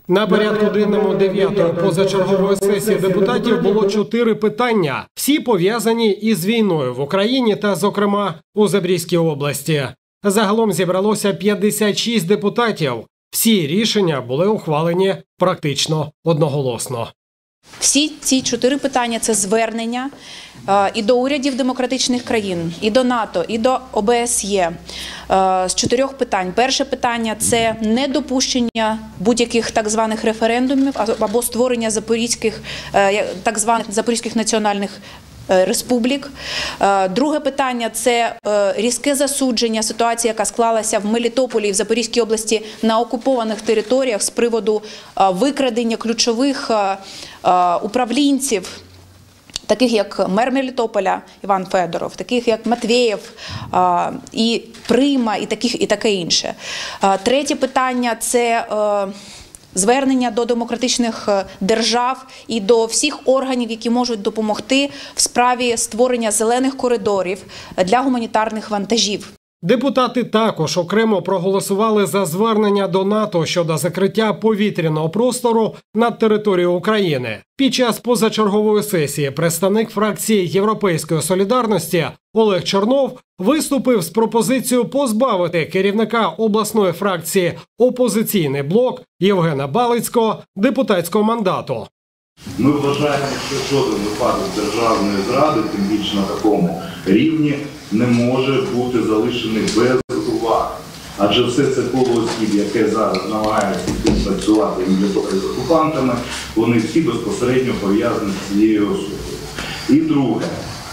На порядку денному 9-ї позачергової сесії депутатів було 4 питання. Всі пов'язані із війною в Україні та, зокрема, у Запорізькій області. Загалом зібралося 56 депутатів. Всі рішення були ухвалені практично одноголосно. Всі ці 4 питання – це звернення і до урядів демократичних країн, і до НАТО, і до ОБСЄ з 4 питань. Перше питання – це недопущення будь-яких так званих референдумів або створення так званих запорізьких національних республік. Друге питання – це різке засудження ситуації, яка склалася в Мелітополі і в Запорізькій області на окупованих територіях з приводу викрадення ключових управлінців, таких як мер Мелітополя Іван Федоров, таких як Матвєєв і Прима і таке інше. Третє питання – це звернення до демократичних держав і до всіх органів, які можуть допомогти в справі створення зелених коридорів для гуманітарних вантажів. Депутати також окремо проголосували за звернення до НАТО щодо закриття повітряного простору над територією України. Під час позачергової сесії представник фракції «Європейської солідарності» Олег Чернов виступив з пропозицією позбавити керівника обласної фракції «Опозиційний блок» Євгена Балицького депутатського мандату. Ми вважаємо, що жоден випадок державної зради, тим більше на такому рівні, не може бути залишений без уваги. Адже все це коло осіб, яке зараз намагається працювати з окупантами, вони всі безпосередньо пов'язані з цією особою. І друге,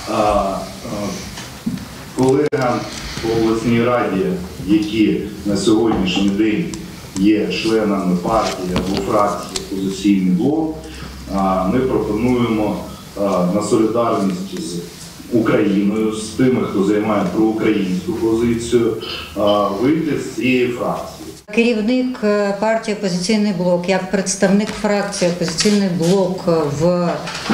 колегам по обласній раді, які на сьогоднішній день є членами партії або фракції «Опозиційний блок», ми пропонуємо на солідарність з Україною, з тими, хто займає проукраїнську позицію, вийти з цієї фракції. Керівник партії «Опозиційний блок», як представник фракції «Опозиційний блок» в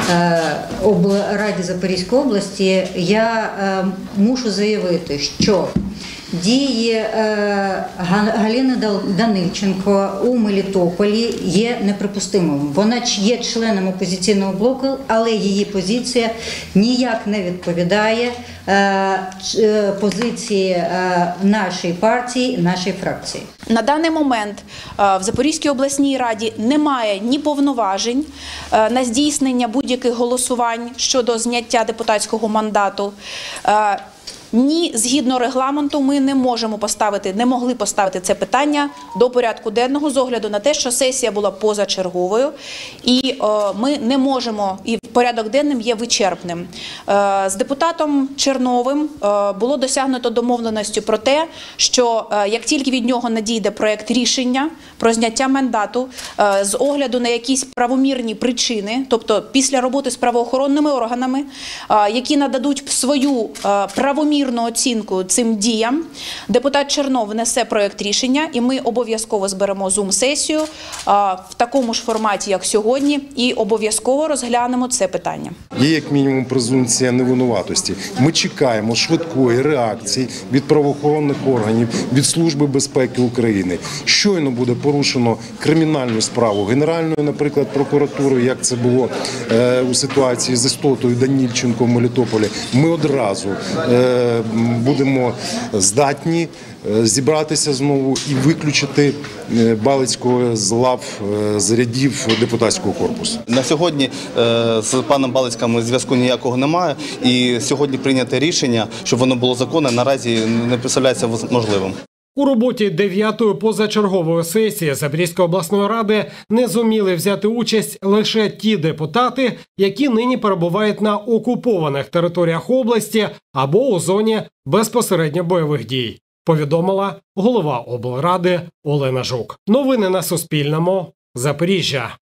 Раді Запорізької області, я мушу заявити, що дії Галини Данильченко у Мелітополі є неприпустимими. Вона є членом опозиційного блоку, але її позиція ніяк не відповідає позиції нашої партії, нашої фракції. На даний момент в Запорізькій обласній раді немає ні повноважень на здійснення будь-яких голосувань щодо зняття депутатського мандату. Ні, згідно регламенту, ми не могли поставити це питання до порядку денного з огляду на те, що сесія була позачерговою, і ми не можемо, і порядок денним є вичерпним. З депутатом Черновим було досягнуто домовленості про те, що як тільки від нього надійде проект рішення про зняття мандату з огляду на якісь правомірні причини, тобто після роботи з правоохоронними органами, які нададуть свою правомірну оцінку цим діям, депутат Чернов внесе проект рішення, і ми обов'язково зберемо Zoom-сесію в такому ж форматі, як сьогодні, і обов'язково розглянемо це питання. Є як мінімум презумпція невинуватості. Ми чекаємо швидкої реакції від правоохоронних органів, від Служби безпеки України. Щойно буде порушено кримінальну справу Генеральної, наприклад, прокуратури, як це було у ситуації з істотою Данильченко в Мелітополі, ми одразу будемо здатні зібратися знову і виключити Балицького з лав рядів депутатського корпусу. На сьогодні з паном Балицьким зв'язку ніякого немає, і сьогодні прийняте рішення, щоб воно було законне, наразі не представляється можливим. У роботі 9-ї позачергової сесії Запорізької обласної ради не зуміли взяти участь лише ті депутати, які нині перебувають на окупованих територіях області або у зоні безпосередньо бойових дій, повідомила голова облради Олена Жук. Новини на Суспільному. Запоріжжя.